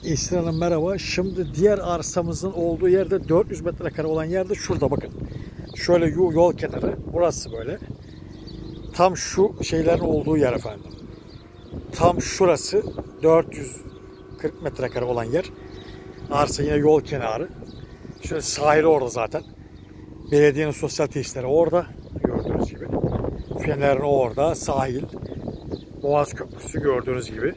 Esin Hanım merhaba. Şimdi diğer arsamızın olduğu yerde 400 metrekare olan yerde şurada bakın. Şöyle yol kenarı. Burası böyle. Tam şu şeylerin olduğu yer efendim. Tam şurası 440 metrekare olan yer. Arsa yine yol kenarı. Şöyle sahili orada zaten. Belediyenin sosyal tesisleri orada. Gördüğünüz gibi. Fener'in orada. Sahil. Boğaz Köprüsü gördüğünüz gibi.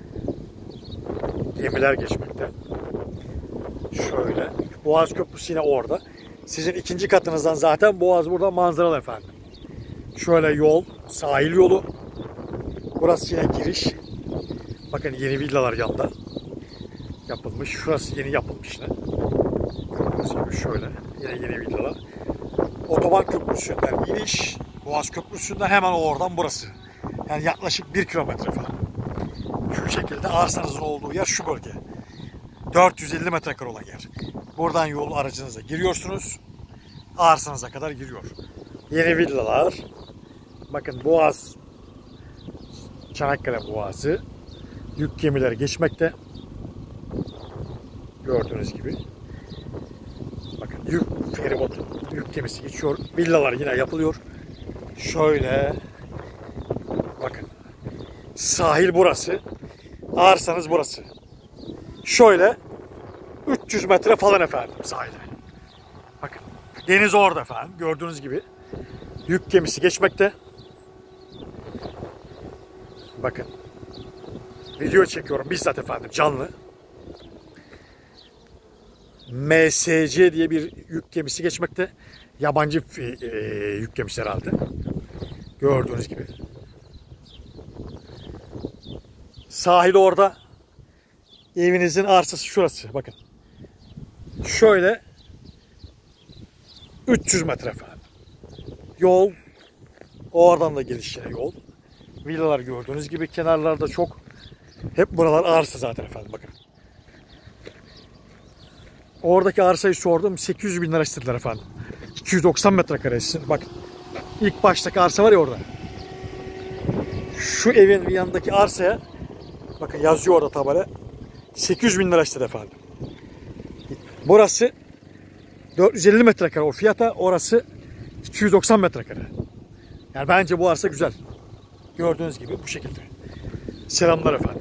Gemiler geçmekte. Şöyle. Boğaz Köprüsü yine orada. Sizin ikinci katınızdan zaten Boğaz burada manzaralı efendim. Şöyle yol. Sahil yolu. Burası yine giriş. Bakın yeni villalar yanında. Yapılmış. Şurası yeni yapılmış yine. Gördüğünüz gibi şöyle. Yine yeni villalar. Otoban Köprüsü'nden iniş. Boğaz Köprüsü'nden hemen oradan burası. Yani yaklaşık 1 kilometre falan. Şu şekilde arsanızın olduğu yer şu bölge. 450 metrekare olan yer. Buradan yol aracınıza giriyorsunuz. Arsanıza kadar giriyor. Yeni villalar. Bakın Boğaz. Çanakkale Boğazı. Yük gemileri geçmekte. Gördüğünüz gibi. Bakın yük feribotu, yük gemisi geçiyor. Villalar yine yapılıyor. Şöyle. Bakın. Sahil burası. Arsanız burası. Şöyle 300 metre falan efendim sahile. Bakın deniz orada efendim gördüğünüz gibi. Yük gemisi geçmekte. Bakın. Video çekiyorum bizzat efendim canlı. MSC diye bir yük gemisi geçmekte. Yabancı yük gemisi herhalde. Gördüğünüz gibi. Sahil orada. Evinizin arsası şurası. Bakın. Şöyle 300 metre efendim. Yol. Oradan da gelişine yol. Villalar gördüğünüz gibi. Kenarlarda çok. Hep buralar arsa zaten efendim. Bakın. Oradaki arsayı sordum. 800 bin lira istediler efendim. 290 metrekaresi. Bakın. İlk baştaki arsa var ya orada. Şu evin yanındaki arsaya bakın yazıyor orada tabela. 800 bin lira istedi efendim. Burası 450 metrekare o fiyata. Orası 290 metrekare. Yani bence bu arsa güzel. Gördüğünüz gibi bu şekilde. Selamlar efendim.